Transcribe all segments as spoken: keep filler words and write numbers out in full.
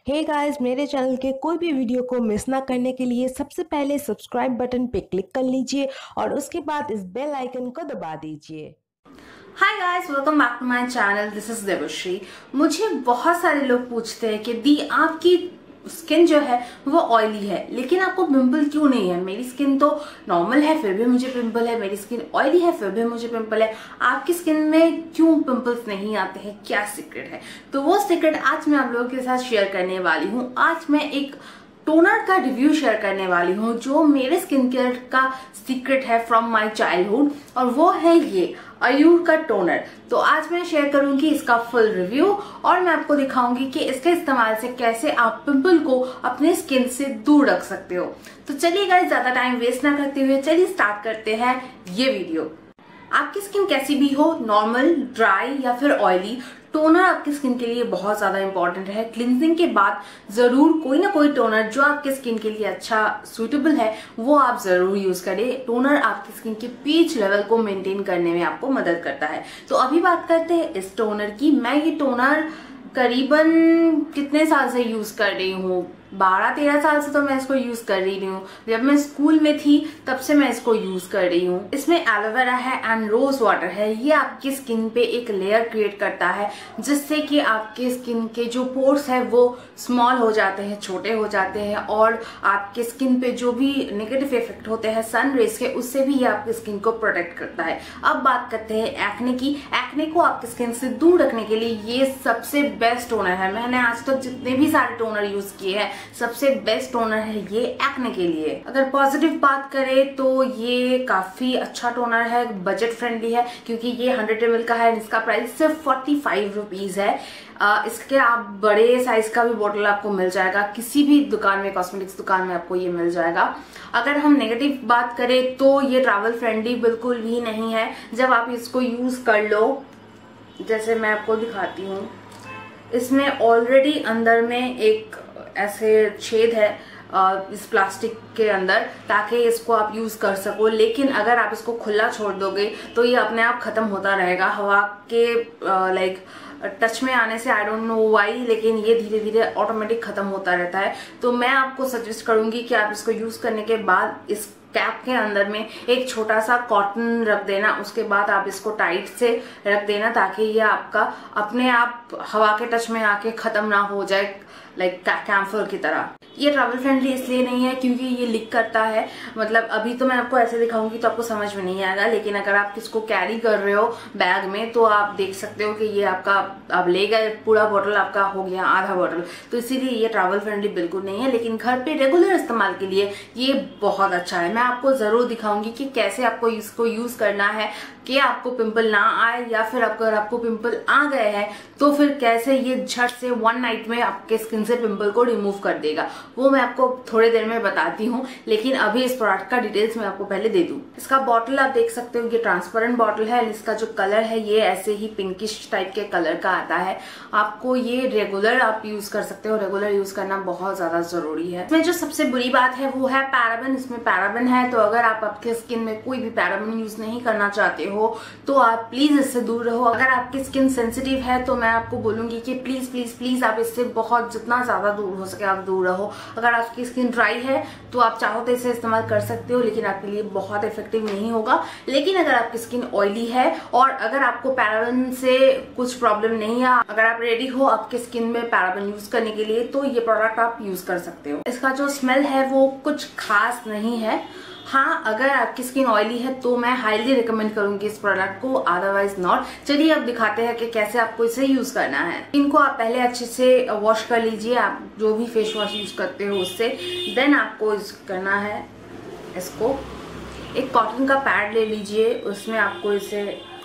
Hey guys, मेरे channel के कोई भी वीडियो को मिस ना करने के लिए सबसे पहले सब्सक्राइब बटन पे क्लिक कर लीजिए और उसके बाद इस बेल आइकन को दबा दीजिए। Hi guys, welcome back to my channel. This is Devshree. मुझे बहुत सारे लोग पूछते हैं कि दी आपकी स्किन जो है वो ऑयली है लेकिन आपको पिंपल क्यों नहीं है। मेरी स्किन तो नॉर्मल है फिर भी मुझे पिंपल है, मेरी स्किन ऑयली है फिर भी मुझे पिंपल है, आपकी स्किन में क्यों पिंपल्स नहीं आते हैं, क्या सीक्रेट है? तो वो सीक्रेट आज मैं आप लोगों के साथ शेयर करने वाली हूँ। आज मैं एक टोनर का रिव्यू शेयर करने वाली हूँ जो मेरे स्किन केयर का सीक्रेट है फ्रॉम माय चाइल्डहुड, और वो है ये आयुर का टोनर। तो आज मैं शेयर करूंगी इसका फुल रिव्यू और मैं आपको दिखाऊंगी कि इसके इस्तेमाल से कैसे आप पिंपल को अपने स्किन से दूर रख सकते हो। तो चलिए गाइस, ज्यादा टाइम वेस्ट ना करते हुए चलिए स्टार्ट करते हैं ये वीडियो। आपकी स्किन कैसी भी हो, नॉर्मल, ड्राई या फिर ऑयली, टोनर आपकी स्किन के लिए बहुत ज्यादा इंपॉर्टेंट है। क्लिनजिंग के बाद जरूर कोई ना कोई टोनर जो आपके स्किन के लिए अच्छा सुटेबल है वो आप जरूर यूज करें। टोनर आपकी स्किन के पीएच लेवल को मेंटेन करने में आपको मदद करता है। तो अभी बात करते हैं इस टोनर की। मैं ये टोनर करीबन कितने साल से यूज कर रही हूँ, बारह तेरह साल से तो मैं इसको यूज कर रही हूँ। जब मैं स्कूल में थी तब से मैं इसको यूज कर रही हूँ। इसमें एलोवेरा है एंड रोज वाटर है। ये आपकी स्किन पे एक लेयर क्रिएट करता है जिससे कि आपके स्किन के जो पोर्स है वो स्मॉल हो जाते हैं, छोटे हो जाते हैं, और आपके स्किन पे जो भी नेगेटिव इफेक्ट होते हैं सन रेज के, उससे भी ये आपकी स्किन को प्रोटेक्ट करता है। अब बात करते हैं एक्ने की। एक्ने को आपकी स्किन से दूर रखने के लिए ये सबसे बेस्ट टोनर है। मैंने आज तक जितने भी सारे टोनर यूज किए हैं सबसे बेस्ट टोनर है ये एक्ने के लिए। अगर पॉजिटिव बात करें तो ये काफी अच्छा टोनर है, बजट फ्रेंडली है क्योंकि ये हंड्रेड एम एल का है। इसका प्राइस सिर्फ फोर्टी फाइव रुपीज है। आ, इसके आप बड़े साइज का भी बोतल आपको मिल जाएगा, किसी भी दुकान में, कॉस्मेटिक्स दुकान में आपको ये मिल जाएगा। अगर हम नेगेटिव बात करें तो ये ट्रैवल फ्रेंडली बिल्कुल भी नहीं है। जब आप इसको यूज कर लो, जैसे मैं आपको दिखाती हूँ, इसमें ऑलरेडी अंदर में एक ऐसे छेद है इस प्लास्टिक के अंदर ताकि इसको आप यूज कर सको। लेकिन अगर आप इसको खुला छोड़ दोगे तो ये अपने आप खत्म होता रहेगा हवा के लाइक टच में आने से। आई डोंट नो व्हाई, लेकिन ये धीरे धीरे ऑटोमेटिक खत्म होता रहता है। तो मैं आपको सजेस्ट करूंगी कि आप इसको यूज करने के बाद इस कैप के अंदर में एक छोटा सा कॉटन रख देना, उसके बाद आप इसको टाइट से रख देना ताकि ये आपका अपने आप हवा के टच में आके खत्म ना हो जाए, लाइक कैम्फर की तरह। ये ट्रैवल फ्रेंडली इसलिए नहीं है क्योंकि ये लीक करता है। मतलब अभी तो मैं आपको ऐसे दिखाऊंगी तो आपको समझ में नहीं आएगा, लेकिन अगर आप इसको कैरी कर रहे हो बैग में तो आप देख सकते हो कि ये आपका आप ले गए, पूरा बोतल आपका हो गया आधा बोतल। तो इसीलिए ये ट्रैवल फ्रेंडली बिल्कुल नहीं है, लेकिन घर पे रेगुलर इस्तेमाल के लिए ये बहुत अच्छा है। मैं आपको जरूर दिखाऊंगी कि कैसे आपको इसको यूज करना है कि आपको पिंपल ना आए, या फिर अगर आपको पिंपल आ गए हैं तो फिर कैसे ये झट से वन नाइट में आपके स्किन से पिंपल को रिमूव कर देगा। वो मैं आपको थोड़ी देर में बताती हूँ, लेकिन अभी इस प्रोडक्ट का डिटेल्स मैं आपको पहले दे दूं। इसका बॉटल आप देख सकते हो, ये ट्रांसपेरेंट बॉटल है। इसका जो कलर है ये ऐसे ही पिंकिश टाइप के कलर का आता है। आपको ये रेगुलर आप यूज कर सकते हो, रेगुलर यूज करना बहुत ज्यादा जरूरी है। इसमें जो सबसे बुरी बात है वो है पैराबेन। इसमें पैराबेन है, तो अगर आप आपके स्किन में कोई भी पैराबेन यूज नहीं करना चाहते हो तो आप प्लीज इससे दूर रहो। अगर आपकी स्किन सेंसिटिव है तो मैं आपको बोलूंगी कि प्लीज प्लीज प्लीज आप इससे बहुत जितना ज्यादा दूर हो सके आप दूर रहो। अगर आपकी स्किन ड्राई है तो आप चाहो तो इसे इस्तेमाल कर सकते हो, लेकिन आपके लिए बहुत इफेक्टिव नहीं होगा। लेकिन अगर आपकी स्किन ऑयली है और अगर आपको पैराबेन से कुछ प्रॉब्लम नहीं है, अगर आप रेडी हो आपके स्किन में पैराबेन यूज करने के लिए, तो ये प्रोडक्ट आप यूज कर सकते हो। इसका जो स्मेल है वो कुछ खास नहीं है। हाँ, अगर आपकी स्किन ऑयली है तो मैं हाईली रिकमेंड करूंगी इस प्रोडक्ट को, अदरवाइज नॉट। चलिए अब दिखाते हैं कि कैसे आपको इसे यूज करना है। इनको आप पहले अच्छे से वॉश कर लीजिए, आप जो भी फेस वॉश यूज करते हो उससे। देन आपको करना है, इसको एक कॉटन का पैड ले लीजिए, उसमें आपको इसे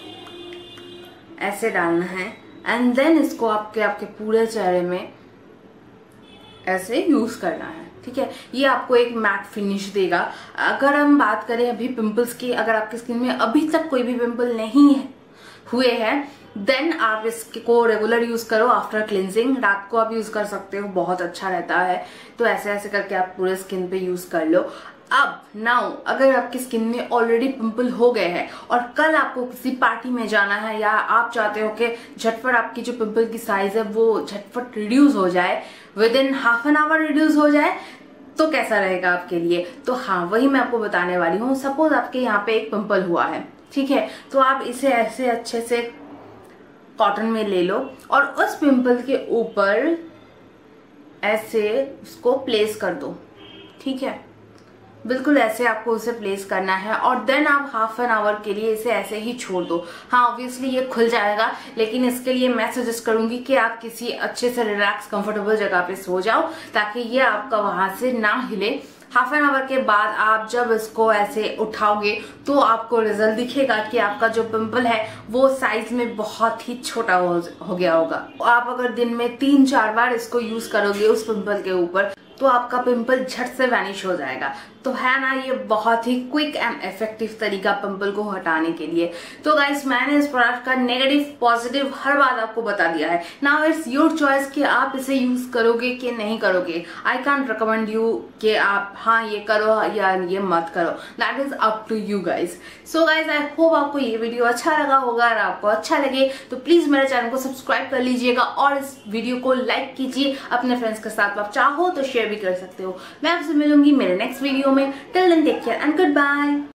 ऐसे डालना है एंड देन इसको आपके आपके पूरे चेहरे में ऐसे यूज करना है। ठीक है, ये आपको एक मैट फिनिश देगा। अगर हम बात करें अभी पिंपल्स की, अगर आपकी स्किन में अभी तक कोई भी पिंपल नहीं है, हुए हैं, देन आप इसको रेगुलर यूज करो आफ्टर क्लिनजिंग। रात को आप यूज कर सकते हो, बहुत अच्छा रहता है। तो ऐसे ऐसे करके आप पूरे स्किन पे यूज कर लो। अब नाउ अगर आपकी स्किन में ऑलरेडी पिंपल हो गए हैं और कल आपको किसी पार्टी में जाना है या आप चाहते हो कि झटपट आपकी जो पिंपल की साइज है वो झटपट रिड्यूस हो जाए, within half an hour reduce हो जाए, तो कैसा रहेगा आपके लिए? तो हाँ, वही मैं आपको बताने वाली हूँ। सपोज आपके यहाँ पे एक पिंपल हुआ है, ठीक है, तो आप इसे ऐसे अच्छे से कॉटन में ले लो और उस पिंपल के ऊपर ऐसे उसको प्लेस कर दो, ठीक है, बिल्कुल ऐसे आपको उसे प्लेस करना है और देन आप हाफ एन आवर के लिए इसे ऐसे ही छोड़ दो। हाँ, ऑब्वियसली ये खुल जाएगा, लेकिन इसके लिए मैं सजेस्ट करूंगी कि आप किसी अच्छे से रिलैक्स कंफर्टेबल जगह पे सो जाओ ताकि ये आपका वहां से ना हिले। हाफ एन आवर के बाद आप जब इसको ऐसे उठाओगे तो आपको रिजल्ट दिखेगा कि आपका जो पिंपल है वो साइज में बहुत ही छोटा हो, हो गया होगा। आप अगर दिन में तीन चार बार इसको यूज करोगे उस पिंपल के ऊपर तो आपका पिंपल झट से वैनिश हो जाएगा। तो है ना, ये बहुत ही क्विक एंड इफेक्टिव तरीका पिंपल को हटाने के लिए। तो गाइस, मैंने इस प्रोडक्ट का नेगेटिव पॉजिटिव हर बात आपको बता दिया है। नाउ इट्स योर चॉइस कि आप इसे यूज करोगे कि नहीं करोगे। आई कांट रिकमेंड यू कि आप हाँ ये करो या ये मत करो, that is up to you guys. So guys, I hope आपको ये वीडियो अच्छा लगा होगा। अगर आपको अच्छा लगे तो प्लीज मेरे चैनल को सब्सक्राइब कर लीजिएगा और इस वीडियो को लाइक कीजिए अपने फ्रेंड्स के साथ। आप चाहो तो शेयर भी कर सकते हो। मैं आपसे मिलूंगी मेरे नेक्स्ट वीडियो में। Till then take care and good bye.